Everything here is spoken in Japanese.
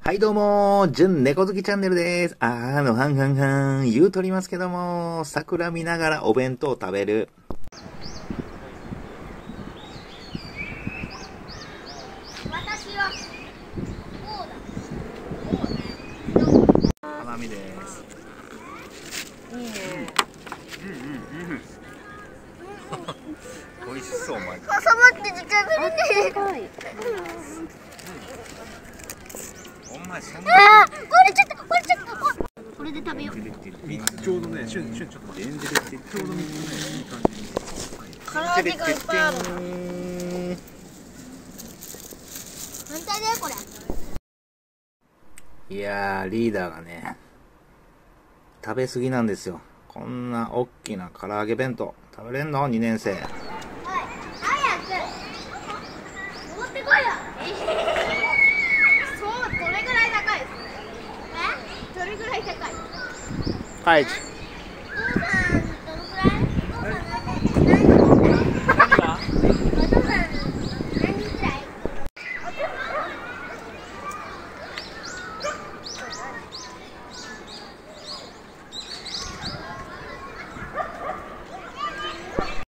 はいどうも、純猫好きチャンネルです。言うとりますけども、桜見ながらお弁当食べる。 私は花見です。 いいね。 美味しそう、マジで。 挟まって時間ぶりで。 お前そんな。 これちょっと。これで食べよう。 ちょうどね、ちょっと待って。ちょうど3つね、いい感じに。 唐揚げがいっぱいある。反対だよこれ。 いやー、リーダーがね、食べ過ぎなんですよ。こんな大きな唐揚げ弁当食べれんの ?2 年生。 はい、早く持ってこいよ。そう、どれぐらい高いですか？どれぐらい高い？ はい。